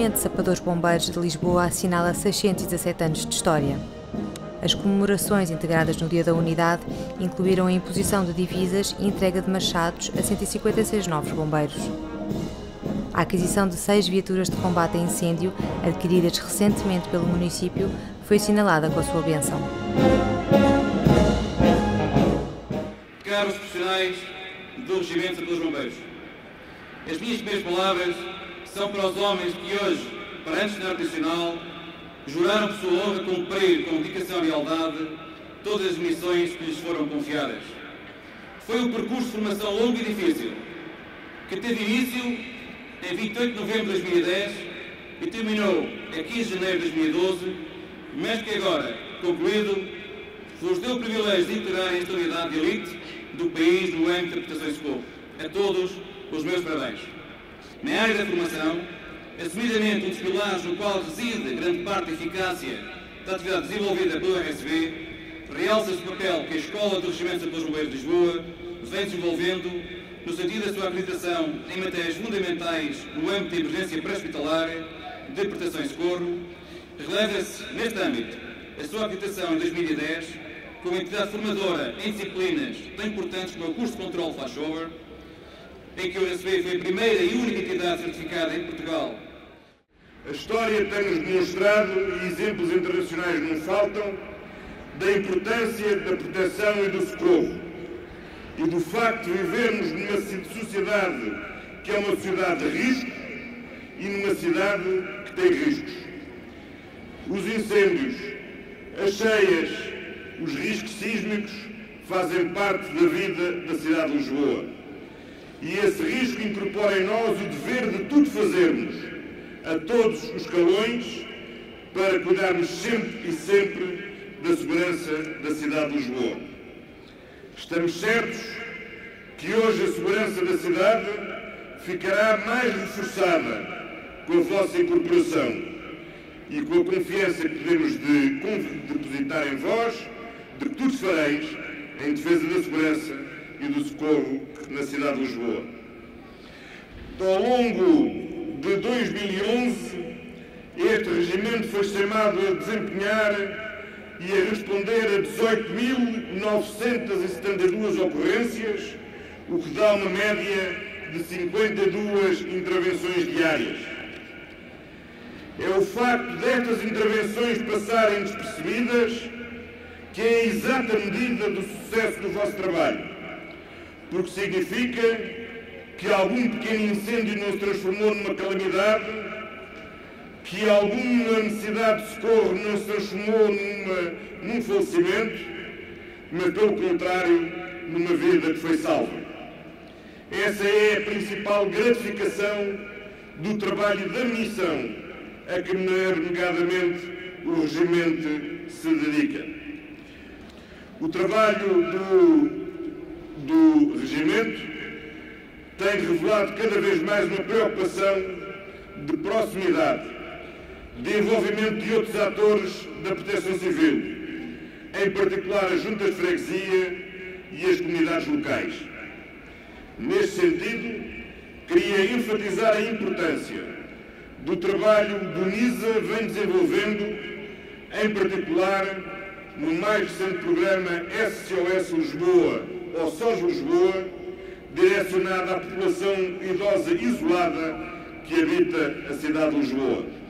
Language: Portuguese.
Movimento de Sapadores Bombeiros de Lisboa assinala 617 anos de história. As comemorações integradas no Dia da Unidade incluíram a imposição de divisas e entrega de machados a 156 novos bombeiros. A aquisição de 6 viaturas de combate a incêndio, adquiridas recentemente pelo município, foi assinalada com a sua bênção. Caros profissionais do Regimento de Sapadores Bombeiros, as minhas primeiras palavras são para os homens que hoje, perante o cenário nacional, juraram por sua honra cumprir com dedicação e lealdade todas as missões que lhes foram confiadas. Foi um percurso de formação longo e difícil, que teve início em 28 de novembro de 2010 e terminou a 15 de janeiro de 2012, mas que agora, concluído, vos deu o privilégio de integrar a estabilidade de elite do país no âmbito da proteção e socorro. A todos, os meus parabéns. Na área da formação, assumidamente um dos pilares no qual reside grande parte da eficácia da atividade desenvolvida pelo RSB, realça-se o papel que a Escola do Regimento de Sapadores Bombeiros de Lisboa vem desenvolvendo no sentido da sua acreditação em matérias fundamentais no âmbito da emergência pré-hospitalar, de proteção e socorro. Releva-se, neste âmbito, a sua acreditação em 2010 como entidade formadora em disciplinas tão importantes como o curso de controle flashover, em que o RSB foi a primeira e única entidade certificada em Portugal. A história tem-nos demonstrado, e exemplos internacionais não faltam, da importância da proteção e do socorro e do facto de vivermos numa sociedade que é uma sociedade de risco e numa cidade que tem riscos. Os incêndios, as cheias, os riscos sísmicos fazem parte da vida da cidade de Lisboa. E esse risco incorpora em nós o dever de tudo fazermos, a todos os escalões, para cuidarmos sempre e sempre da segurança da cidade de Lisboa. Estamos certos que hoje a segurança da cidade ficará mais reforçada com a vossa incorporação e com a confiança que podemos depositar em vós, de que tudo fareis em defesa da segurança e do socorro na cidade de Lisboa. Ao longo de 2011, este regimento foi chamado a desempenhar e a responder a 18.972 ocorrências, o que dá uma média de 52 intervenções diárias. É o facto destas intervenções passarem despercebidas que é a exata medida do sucesso do vosso trabalho, porque significa que algum pequeno incêndio não se transformou numa calamidade, que alguma necessidade de socorro não se transformou num falecimento, mas pelo contrário, numa vida que foi salva. Essa é a principal gratificação do trabalho da missão a que abnegadamente o regimento se dedica. O trabalho do regimento tem revelado cada vez mais uma preocupação de proximidade, de envolvimento de outros atores da proteção civil, em particular as juntas de freguesia e as comunidades locais. Neste sentido, queria enfatizar a importância do trabalho que o NISA vem desenvolvendo, em particular no mais recente programa SOS Lisboa, ou SOS Lisboa, direcionado à população idosa isolada que habita a cidade de Lisboa.